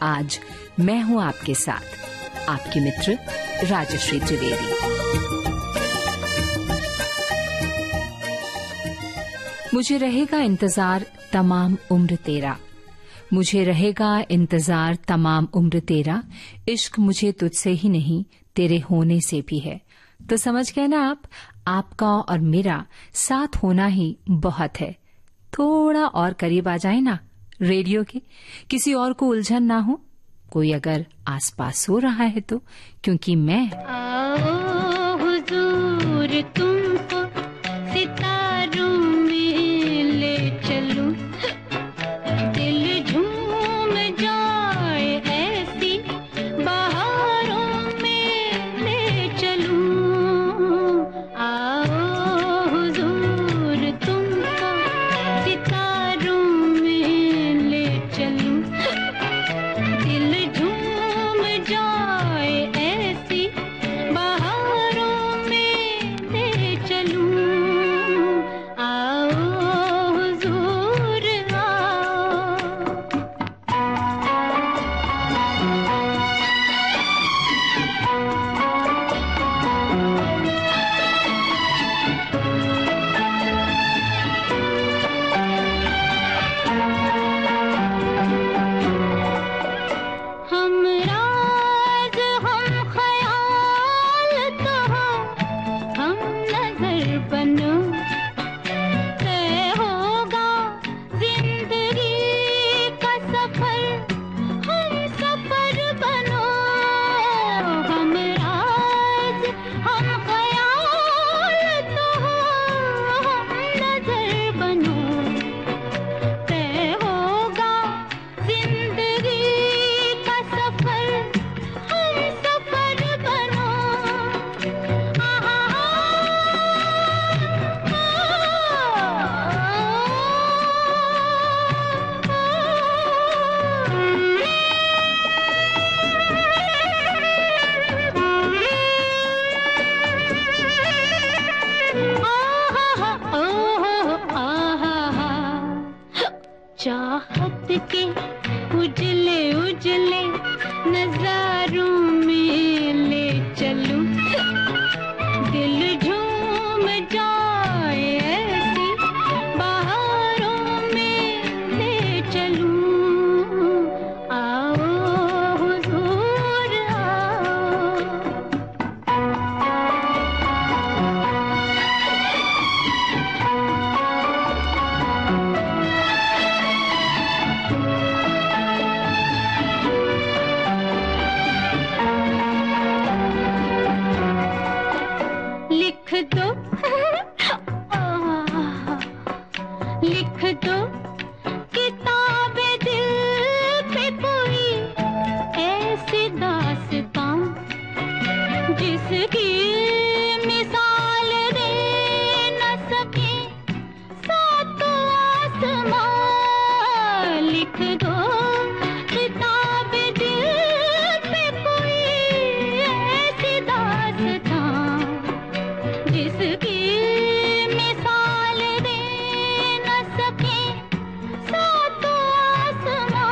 आज मैं हूं आपके साथ, आपकी मित्र राजश्री त्रिवेदी। मुझे रहेगा इंतजार तमाम उम्र तेरा, मुझे रहेगा इंतजार तमाम उम्र तेरा, इश्क मुझे तुझसे ही नहीं तेरे होने से भी है। तो समझ गए ना आप, आपका और मेरा साथ होना ही बहुत है। थोड़ा और करीब आ जाए ना रेडियो के, किसी और को उलझन ना हो, कोई अगर आसपास सो रहा है तो, क्योंकि मैं आओ हुजूर तुमको सितारों में ले चलूं, दिल झूम जाए ऐसी बहारों में ले चलूं। आओ हुजूर तुमको सितारों में ले चलूं, दिल झूम जाए ऐसी बहारों में ले चलूं। आओ हुजूर आओ। हम राज हम ख्याल कहो, हम नजर बनो, तय होगा जिंदगी का सफर, हम सफर बनो। हम राज हम ख्याल कहो, हम नजर बनो, तय होगा जिंदगी का सफर, हम सफर बनो। चाहत के उजले उजले नजारों में ले चलूं, दिल झूम जाए ऐसी बहारों में ले चलूं। आओ हुजूर आओ। लिख दो लिख दो किताबे दिल पे कोई ऐसी दास्तां, जिसकी मिसाल दे न सके सातों आसमां। लिख दो किताबे दिल पे कोई ऐसी दास्तां, जिसकी मिसाल दे न सके सातों आसमां।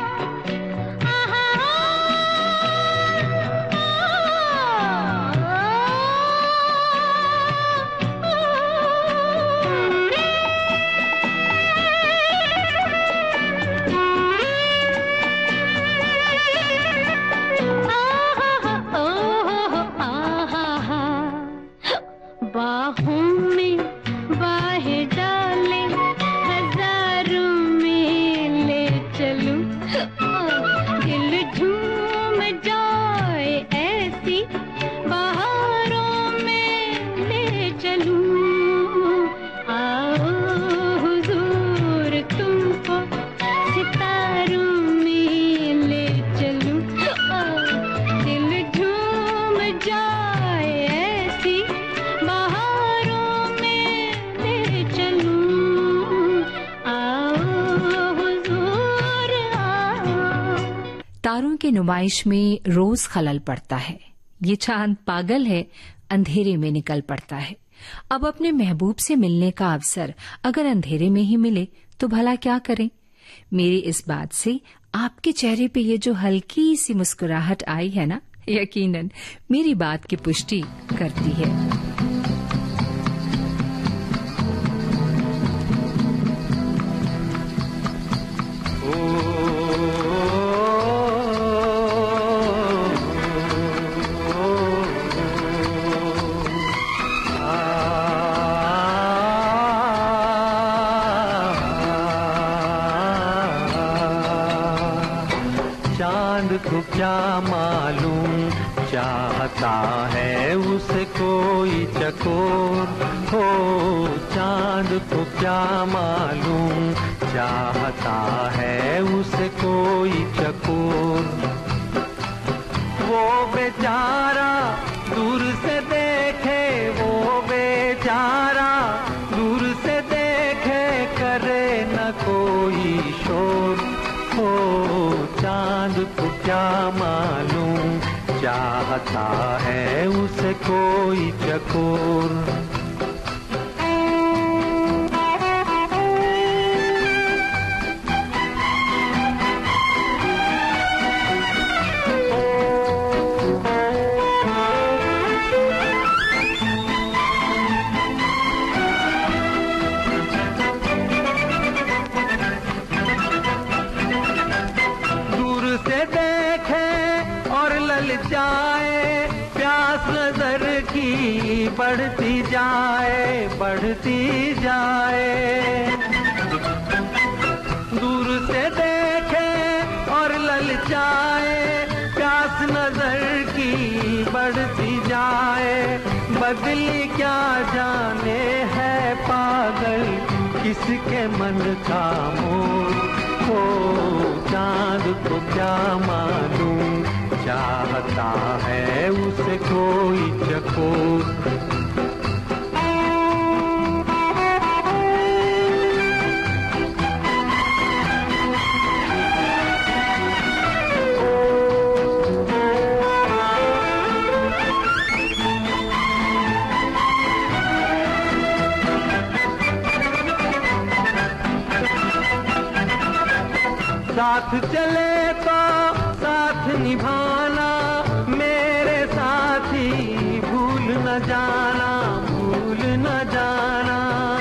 बाहों में बाहें डाले हजारों में ले चलूं, दिल झूम जाए ऐसी बहारों में ले चलूं। आओ हुजूर तुमको सितारों में ले चलूं, दिल झूम जाए ऐसी बहारों में ले चलूं। आओ हुजूर आओ। तारों की नुमाइश में रोज खलल पड़ता है, ये चांद पागल है अंधेरे में निकल पड़ता है। अब अपने महबूब से मिलने का अवसर अगर अंधेरे में ही मिले तो भला क्या करें। मेरी इस बात से आपके चेहरे पे ये जो हल्की सी मुस्कुराहट आई है ना, यकीनन मेरी बात की पुष्टि करती है। चांद को क्या मालूम चाहता है उसे कोई चकोर हो, चांद को क्या मालूम चाहता है उसे कोई चकोर। वो बेचारा दूर से देखे, वो बेचारा दूर से देखे, करे न कोई शोर हो, चांद को क्या मालूम चाहता है उसे कोई चकोर। जाए प्यास नजर की बढ़ती जाए, बढ़ती जाए। दूर से देखे और ललचाए, प्यास नजर की बढ़ती जाए। बदली क्या जाने है पागल किसके मन का मोर हो, चांद को क्या मालूम चाहता है उसे कोई चकोर। साथ चले तो साथ निभाना, मेरे साथी भूल न जाना, भूल न जाना।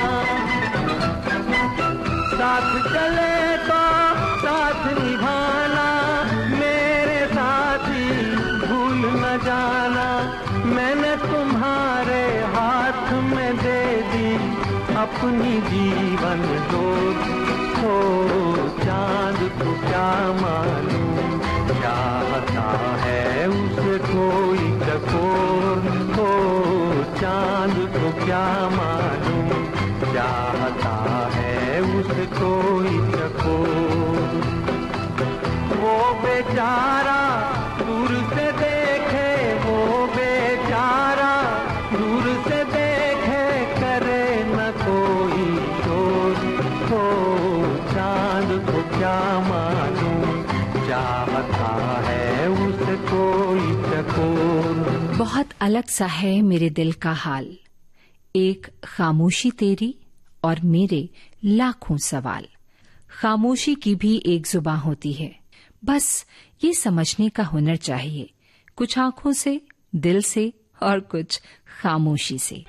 साथ चले तो साथ निभाना, मेरे साथी भूल न जाना। मैंने तुम्हारे हाथ में दे दी अपनी जीवन डोर हो, चांद को क्या मालूम चाहता है उसे कोई चकोर हो, चांद को क्या मालूम चाहता है उसे कोई चकोर। वो बेचारा दूर से देखे, वो बेचारा दूर से देखे, करे न कोई शोर हो, चांद को क्या मालूम चाहता है उसे कोई चकोर। बहुत अलग सा है मेरे दिल का हाल, एक खामोशी तेरी और मेरे लाखों सवाल। खामोशी की भी एक जुबान होती है, बस ये समझने का हुनर चाहिए, कुछ आंखों से, दिल से और कुछ खामोशी से।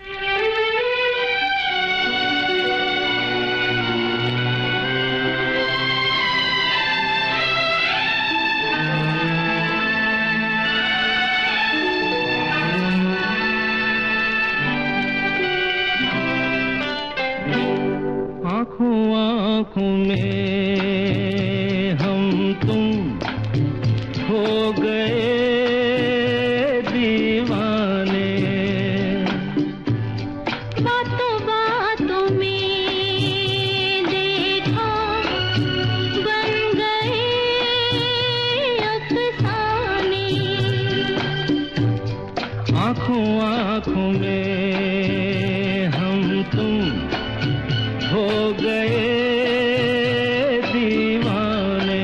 आँखों में हम तुम हो गए दीवाने, बातों बातों में देखा बन गए अफसाने। आँखों में हम तुम हो गए दीवाने।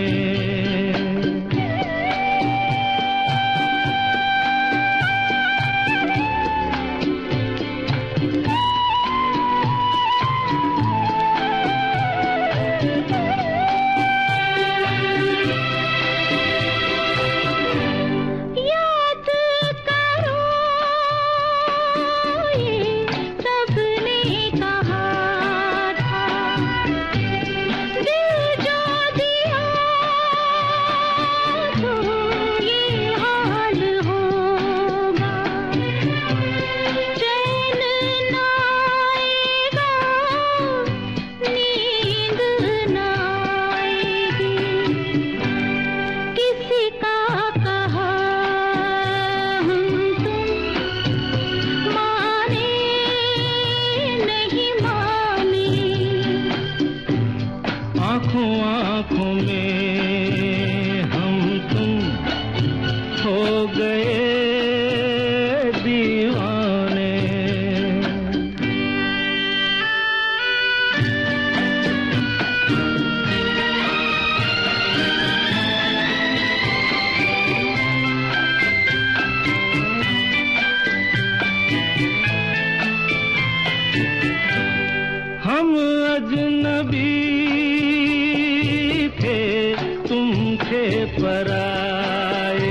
थे पराए,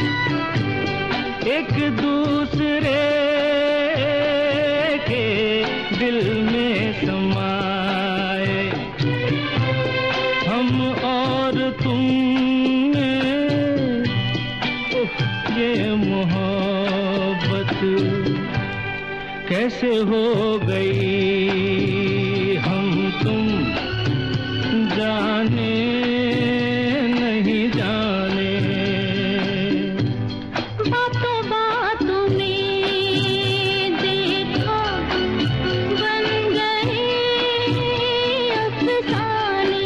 एक दूसरे के दिल में समाए। हम और तुम में ये मोहब्बत कैसे हो गई, हम तुम जाने नहीं जाने। बातों बातों में देखा बन गए अफसाने।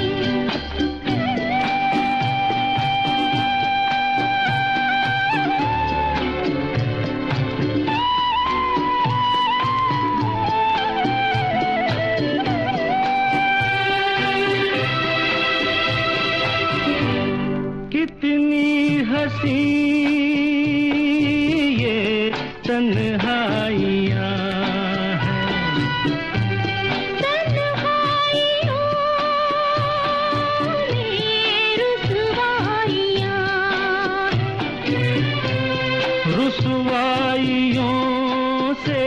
कितनी हंसी ये तन्हाइयाँ हैं, तन्हाइयों में रुसवाइयाँ, रुसवाइयों से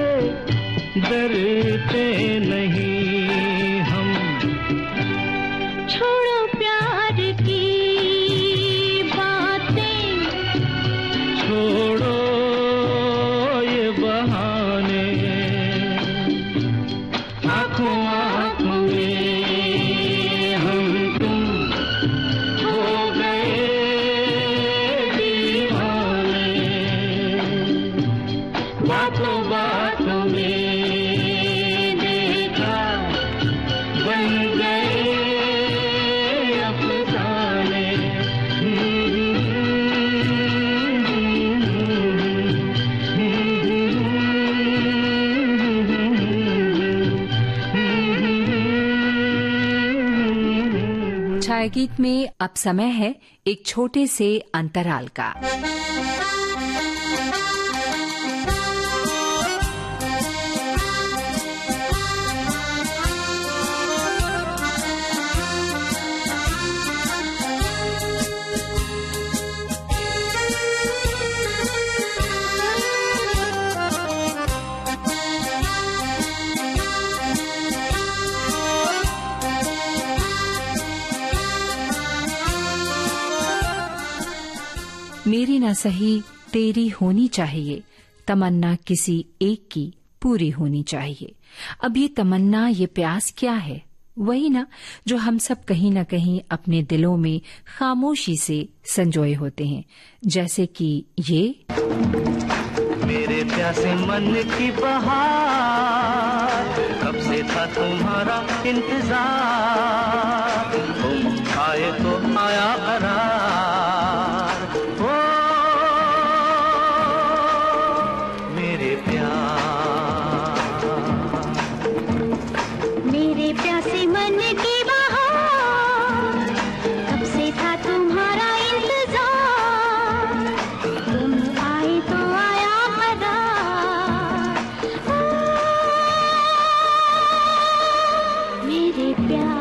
डरते नहीं हम। छोड़ो प्यार की बातें, छोड़ो ये बहाने, आँखों आँखों में हम तुम हो गए दीवाने। बातों बातों में देखा बन गए अफसाने। छाया गीत में अब समय है एक छोटे से अंतराल का। मेरी ना सही तेरी होनी चाहिए, तमन्ना किसी एक की पूरी होनी चाहिए। अब ये तमन्ना, ये प्यास क्या है? वही ना जो हम सब कहीं न कहीं अपने दिलों में खामोशी से संजोए होते हैं, जैसे कि ये। मेरे प्यासे मन की बहार, कब से था तुम्हारा इंतजार, तुम आए तो आया करार। ओ मेरे प्यार, मेरे प्यासे मन की बहार, कब से था तुम्हारा इंतजार, तुम आए तो आया करार। मेरे प्यार,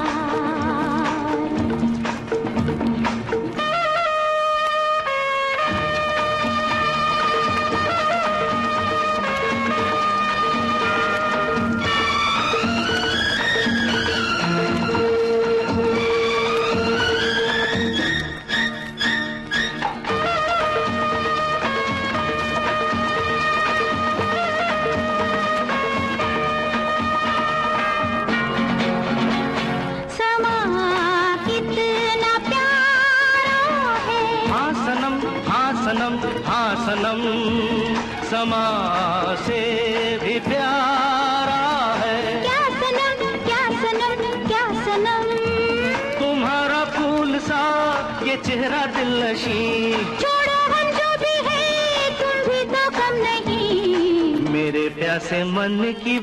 हाँ सनम, समा से भी प्यारा है। क्या सनम, क्या सनम, क्या सनम, तुम्हारा फूल सा ये चेहरा दिलनशी। छोड़ो हम जो भी है, तुम भी तो कम नहीं। मेरे प्यासे मन की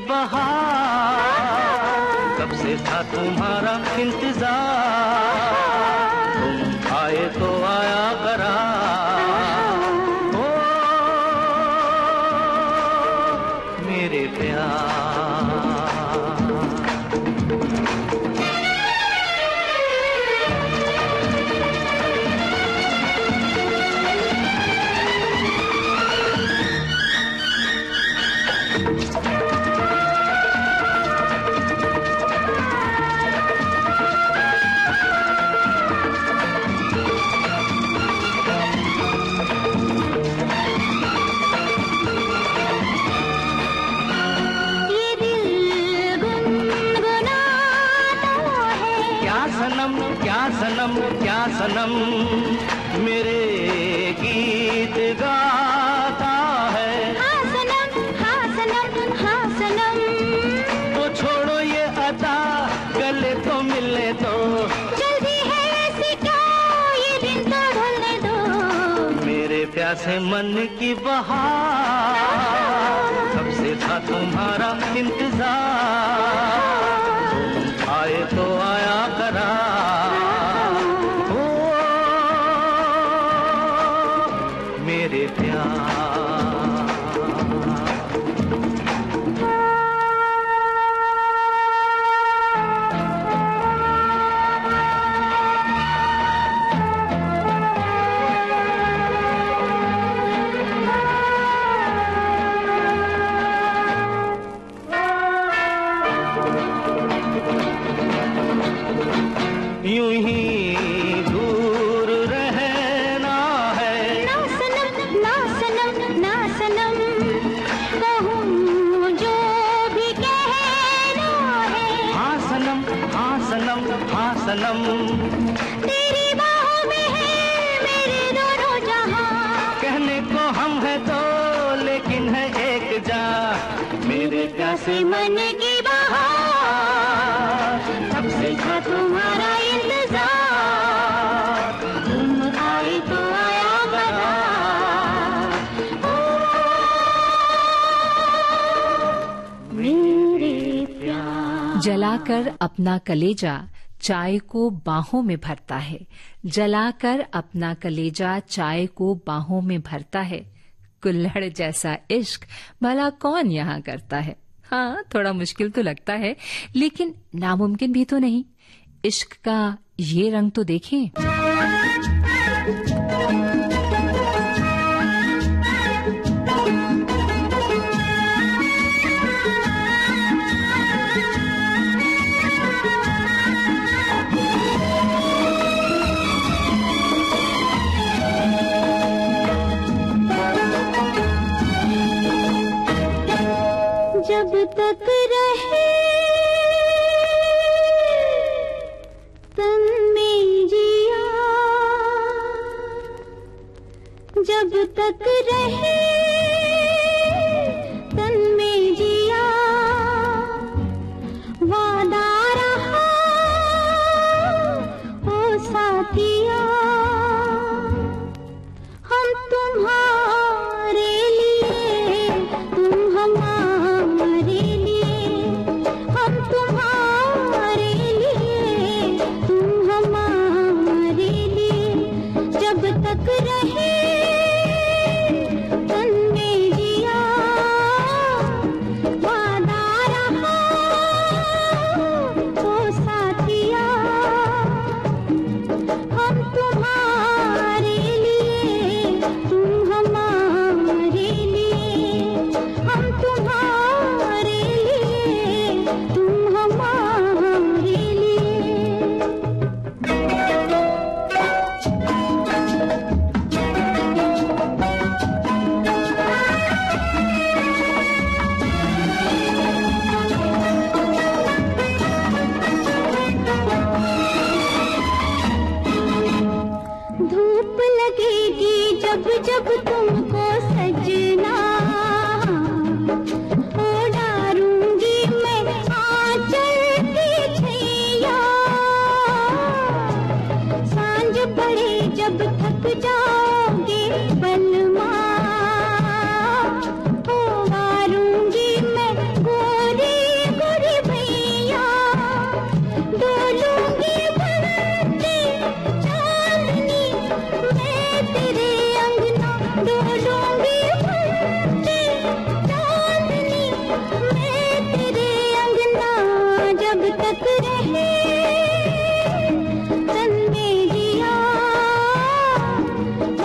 बहार, कब से था तुम्हारा इंतजार, तुम आए तो आया करार। मेरे प्यार, सनम मेरे गीत गाता है। हाँ सनम, हाँ सनम, हाँ सनम। तो छोड़ो ये अदा, गले तो मिलने दो। जल्दी है ऐसी क्या, ये दिन तो ढलने दो। मेरे प्यासे मन की बहार, कब से था तुम्हारा इंतजार। तुम आए तो आया करार। ओ मेरे प्यार। यूं ही दूर रहना है। ना सनम, ना सनम, ना सनम। कहूँ जो भी कहना है। हाँ सनम, हाँ सनम, हाँ सनम। तेरी बाहों में है मेरे दोनों जहां। कहने को हम है तो, लेकिन है एक जा। मेरे प्यासे मन की बहार, कब से था तुम्हारा इंतजार। तुम आए तो आया करार। मेरे प्यार। जलाकर अपना कलेजा चाय को बाहों में भरता है। जलाकर अपना कलेजा चाय को बाहों में भरता है। कुल्हड़ जैसा इश्क भला कौन यहाँ करता है। हाँ, थोड़ा मुश्किल तो लगता है, लेकिन नामुमकिन भी तो नहीं। इश्क का ये रंग तो देखें। जब तक रहे तन में जिया, जब तक रहे तन में जिया, वादा रहा ओ साथिया, हम तुम्हारे लिए, तुम हमारे लिए, हम तुम्हारे लिए, तुम हमारे लिए। जब तक रहे तन में जिया, वादा रहा ओ साथिया, हम तुम्हारे लिए, तुम हमारे लिए, हम तुम्हारे लिए, तुम हमारे लिए। धूप लगेगी जब जब तुमको सजना, ओढ़ारूंगी मैं आंचल की छैया। सांझ पड़े जब थक जाओगे बलमा, ओढ़ारूंगी मैं गोरी गोरी भैया। डोलूंगी बनते चांदनी मैं तेरे अंगना, डोलूंगी बनते चांदनी मैं तेरे अंगना। जब तक रहे तन में जिया,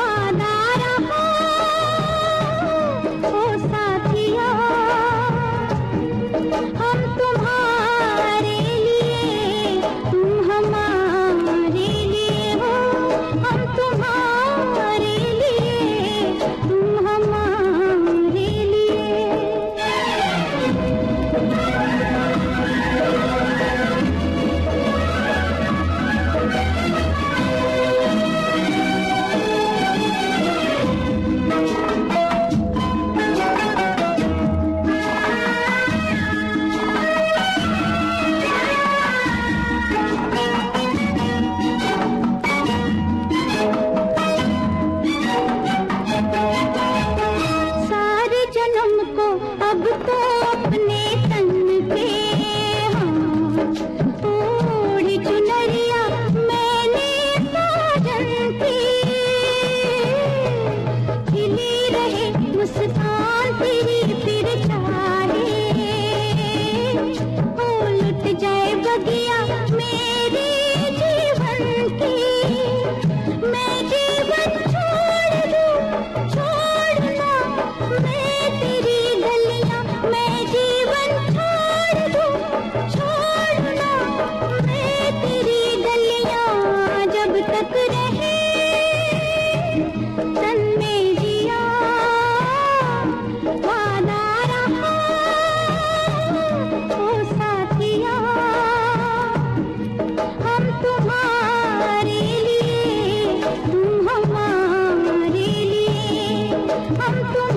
हम तुम